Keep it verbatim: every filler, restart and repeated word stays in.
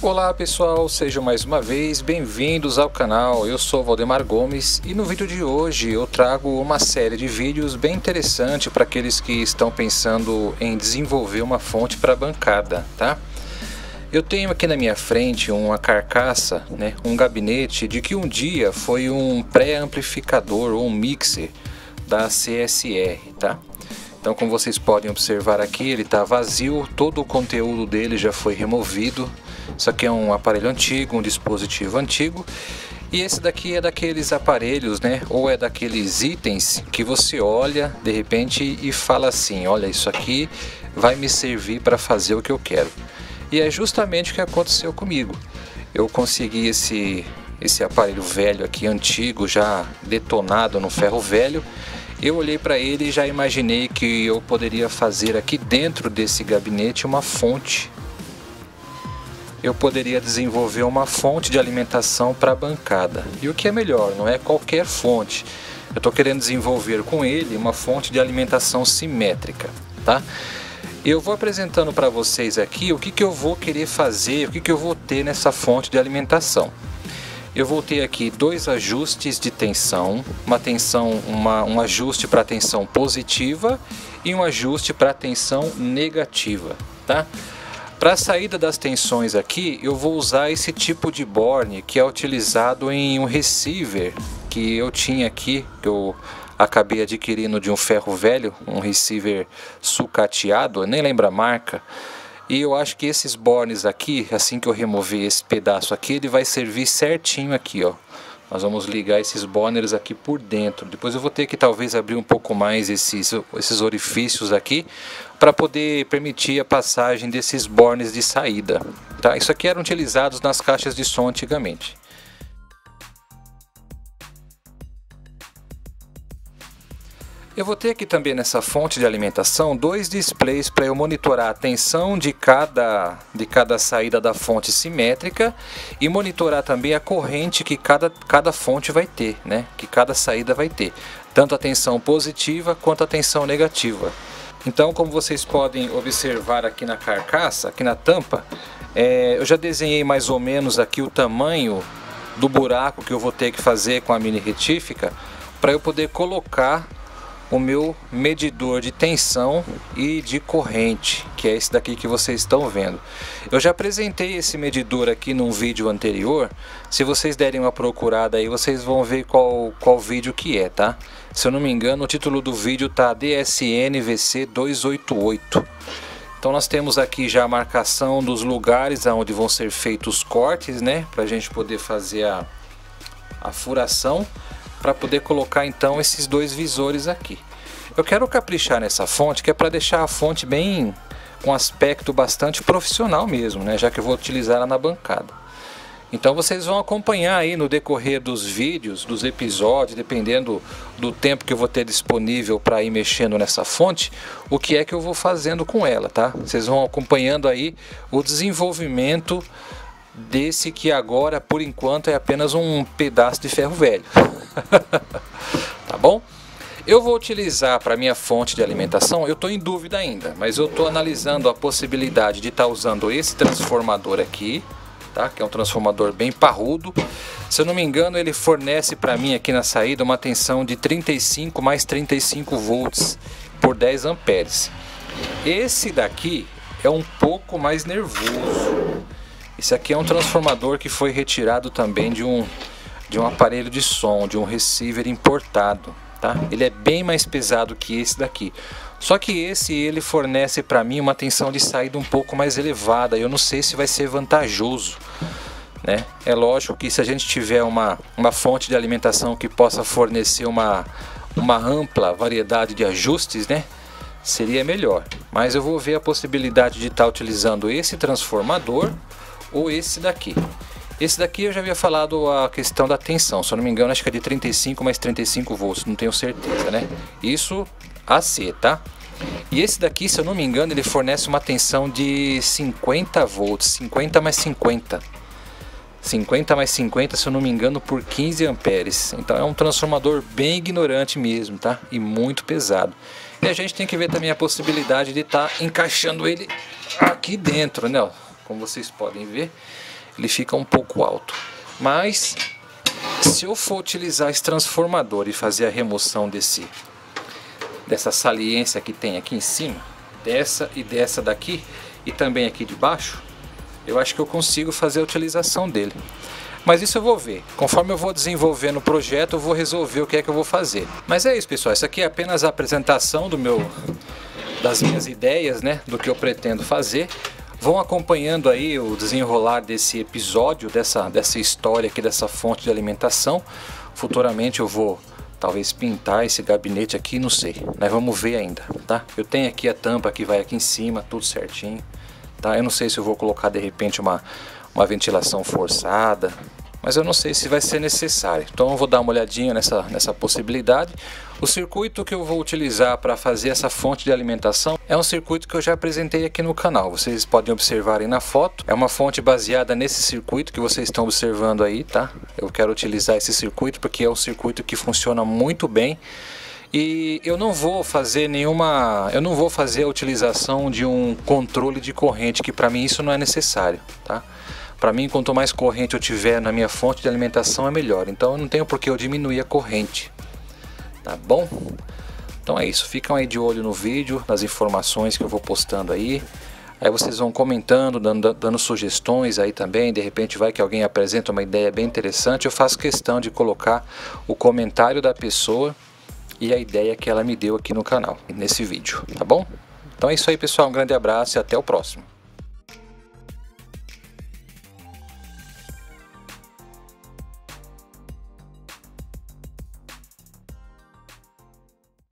Olá pessoal, sejam mais uma vez bem-vindos ao canal. Eu sou Valdemar Gomes e no vídeo de hoje eu trago uma série de vídeos bem interessante para aqueles que estão pensando em desenvolver uma fonte para bancada, tá? Eu tenho aqui na minha frente uma carcaça, né, um gabinete de que um dia foi um pré-amplificador ou um mixer da C S R, tá? Então, como vocês podem observar aqui, ele está vazio, todo o conteúdo dele já foi removido. Isso aqui é um aparelho antigo, um dispositivo antigo. E esse daqui é daqueles aparelhos, né? Ou é daqueles itens que você olha de repente e fala assim: olha, isso aqui vai me servir para fazer o que eu quero. E é justamente o que aconteceu comigo. Eu consegui esse, esse aparelho velho aqui, antigo, já detonado no ferro velho. Eu olhei para ele e já imaginei que eu poderia fazer aqui dentro desse gabinete uma fonte. Eu poderia desenvolver uma fonte de alimentação para a bancada. E o que é melhor, não é qualquer fonte. Eu estou querendo desenvolver com ele uma fonte de alimentação simétrica, tá? Eu vou apresentando para vocês aqui o que, que eu vou querer fazer, o que, que eu vou ter nessa fonte de alimentação. Eu vou ter aqui dois ajustes de tensão, uma tensão, uma, um ajuste para tensão positiva e um ajuste para tensão negativa, tá? Para a saída das tensões aqui, eu vou usar esse tipo de borne que é utilizado em um receiver que eu tinha aqui, que eu acabei adquirindo de um ferro velho, um receiver sucateado, eu nem lembro a marca. E eu acho que esses bornes aqui, assim que eu remover esse pedaço aqui, ele vai servir certinho aqui, ó. Nós vamos ligar esses bonners aqui por dentro. Depois eu vou ter que talvez abrir um pouco mais esses, esses orifícios aqui para poder permitir a passagem desses bornes de saída, tá? Isso aqui eram utilizados nas caixas de som antigamente. Eu vou ter aqui também nessa fonte de alimentação dois displays para eu monitorar a tensão de cada, de cada saída da fonte simétrica e monitorar também a corrente que cada, cada fonte vai ter, né? Que cada saída vai ter, tanto a tensão positiva quanto a tensão negativa. Então, como vocês podem observar aqui na carcaça, aqui na tampa, é, eu já desenhei mais ou menos aqui o tamanho do buraco que eu vou ter que fazer com a mini retífica para eu poder colocar o meu medidor de tensão e de corrente, que é esse daqui que vocês estão vendo. Eu já apresentei esse medidor aqui num vídeo anterior. Se vocês derem uma procurada aí, vocês vão ver qual, qual vídeo que é, tá? Se eu não me engano, o título do vídeo tá D S N V C duzentos e oitenta e oito. Então nós temos aqui já a marcação dos lugares onde vão ser feitos os cortes, né? Pra gente poder fazer a, a furação, para poder colocar então esses dois visores aqui. Eu quero caprichar nessa fonte, que é para deixar a fonte bem com aspecto bastante profissional mesmo, né? Já que eu vou utilizar ela na bancada. Então vocês vão acompanhar aí no decorrer dos vídeos, dos episódios, dependendo do tempo que eu vou ter disponível para ir mexendo nessa fonte, o que é que eu vou fazendo com ela, tá? Vocês vão acompanhando aí o desenvolvimento desse que agora, por enquanto, é apenas um pedaço de ferro velho. Tá bom? Eu vou utilizar para minha fonte de alimentação, eu estou em dúvida ainda, mas eu estou analisando a possibilidade de estar tá usando esse transformador aqui, tá? Que é um transformador bem parrudo. Se eu não me engano, ele fornece para mim aqui na saída uma tensão de trinta e cinco mais trinta e cinco volts por dez amperes. Esse daqui é um pouco mais nervoso. Esse aqui é um transformador que foi retirado também de um, de um aparelho de som, de um receiver importado, tá? Ele é bem mais pesado que esse daqui. Só que esse ele fornece para mim uma tensão de saída um pouco mais elevada. Eu não sei se vai ser vantajoso, né? É lógico que se a gente tiver uma, uma fonte de alimentação que possa fornecer uma, uma ampla variedade de ajustes, né? Seria melhor. Mas eu vou ver a possibilidade de estar utilizando esse transformador ou esse daqui. Esse daqui eu já havia falado a questão da tensão, se eu não me engano acho que é de trinta e cinco mais trinta e cinco volts, não tenho certeza, né? Isso A C, tá? E esse daqui, se eu não me engano, ele fornece uma tensão de cinquenta volts, cinquenta mais cinquenta. cinquenta mais cinquenta, se eu não me engano, por quinze amperes. Então é um transformador bem ignorante mesmo, tá? E muito pesado. E a gente tem que ver também a possibilidade de estar encaixando ele aqui dentro, né? Como vocês podem ver, ele fica um pouco alto. Mas se eu for utilizar esse transformador e fazer a remoção desse, dessa saliência que tem aqui em cima, dessa e dessa daqui, e também aqui de baixo, eu acho que eu consigo fazer a utilização dele. Mas isso eu vou ver. Conforme eu vou desenvolvendo o projeto, eu vou resolver o que é que eu vou fazer. Mas é isso, pessoal. Isso aqui é apenas a apresentação do meu, das minhas ideias, né? Do que eu pretendo fazer. Vão acompanhando aí o desenrolar desse episódio, dessa, dessa história aqui, dessa fonte de alimentação. Futuramente eu vou talvez pintar esse gabinete aqui, não sei. Nós vamos ver ainda, tá? Eu tenho aqui a tampa que vai aqui em cima, tudo certinho, tá? Eu não sei se eu vou colocar de repente uma... uma ventilação forçada, mas eu não sei se vai ser necessário. Então eu vou dar uma olhadinha nessa, nessa possibilidade. O circuito que eu vou utilizar para fazer essa fonte de alimentação é um circuito que eu já apresentei aqui no canal. Vocês podem observar aí na foto. É uma fonte baseada nesse circuito que vocês estão observando aí, tá? Eu quero utilizar esse circuito porque é um circuito que funciona muito bem. E eu não vou fazer nenhuma, eu não vou fazer a utilização de um controle de corrente, que para mim isso não é necessário, tá? Para mim, quanto mais corrente eu tiver na minha fonte de alimentação, é melhor. Então eu não tenho por que eu diminuir a corrente, tá bom? Então é isso, ficam aí de olho no vídeo, nas informações que eu vou postando aí. Aí vocês vão comentando, dando, dando sugestões aí também. De repente vai que alguém apresenta uma ideia bem interessante. Eu faço questão de colocar o comentário da pessoa e a ideia que ela me deu aqui no canal, nesse vídeo, tá bom? Então é isso aí, pessoal, um grande abraço e até o próximo.